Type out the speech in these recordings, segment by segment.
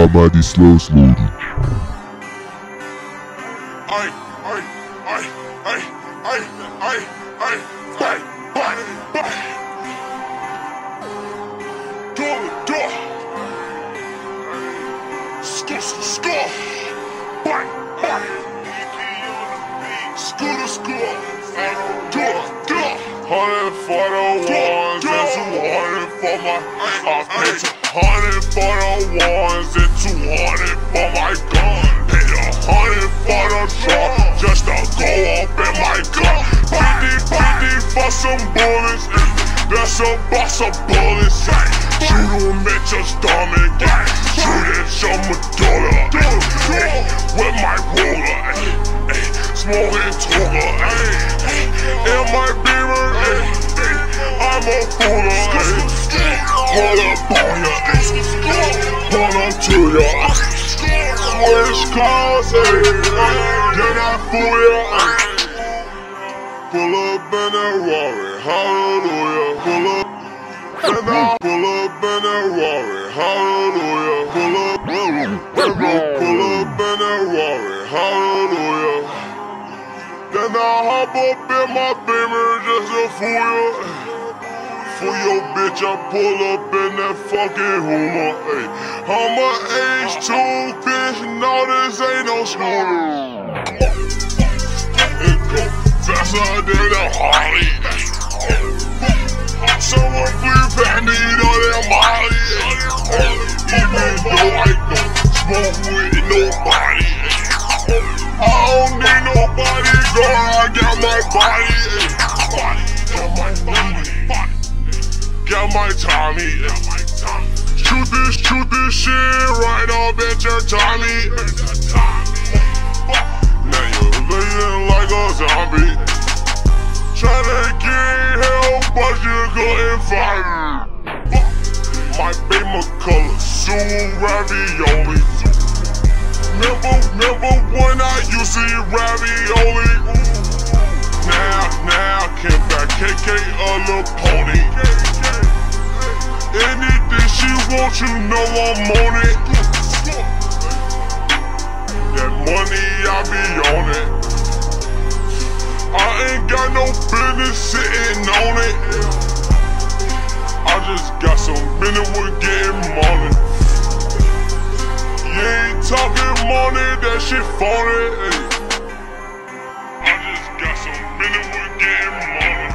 Almighty slow slowly. Hundred for the ones and 200 for my. I paid 200 for the ones and 200 for my gun. Paid 100 for the truck just to go up in my gun. 50 for some bullets, that's a box of bullets. Shoot him at your stomach, shoot at your medulla. With my ruler, smoking Tuga. In my Beamer, I'm a fooler. Pull up on ya, pull up to ya. Switch cars, then I fool ya. Pull up in a Rari, hallelujah. Pull up, and I pull up in a Rari, hallelujah. Pull up in a Rari, hallelujah. Then I hop up in my Beamer just to fool ya. For your bitch, I pull up in that fucking Hummer. I'm a H2 bitch, no, this ain't no scooter. It go faster than a Harley. Someone free Vandy on that Molly. Even though I don't smoke with nobody, I don't need nobody, girl, I got my body. Got my Tommy. Shoot this shit right up at your Tommy. Now you're living like a zombie, tryna get help, but you couldn't find me. My Beamer color, Sue ravioli. Remember when I used to eat ravioli? Now, came back, KK a little pony. Anything she wants, you know I'm on it. That money, I be on it. I ain't got no business sitting on it. I just got some minute with getting money. You ain't talking money, that shit phony. I just got some minute with getting money.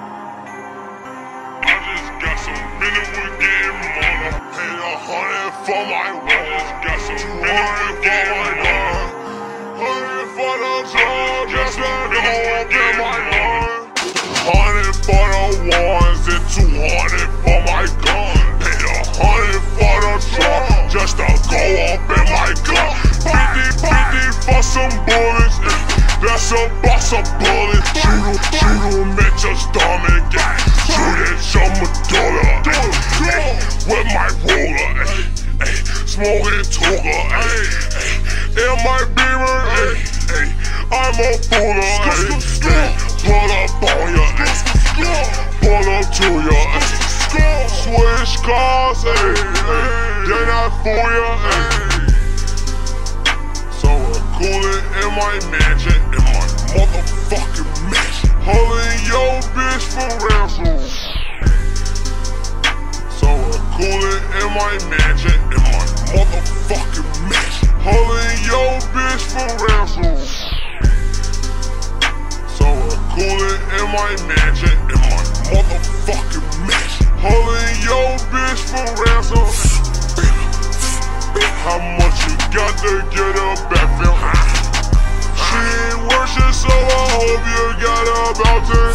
I just got some minute with getting money. Paid 100 for my run. I just got some minute with getting money. 100 for the truck, just to go up in my gun. 100 for the ones and 200 for my gun. Paid 100 for the truck just to go up in my gun. 50 for some bullets, that's a box of bullets. Shoot him at your stomach, shoot at your medulla. With my ruler, smoking Tuga. In my Beamer, I'm a fooler. Pull up on ya, pull up to ya. Switch cars, then I fool ya. So I cool it in my mansion, in my motherfucking mansion. Holding your bitch for ransom. So I cool it in my mansion, in my motherfucking mansion. Holding your bitch for ransom. So I cool it in my mansion, in my motherfucking mansion. Holding your bitch for ransom. How much you got to get a backfield? She ain't worship, so I hope you got about it.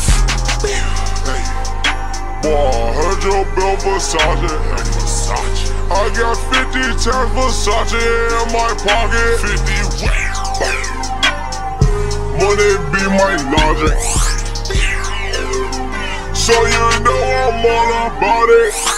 Boy, I heard your bill Versace. I got 50 times Versace in my pocket. 50 money be my logic, so you know I'm all about it.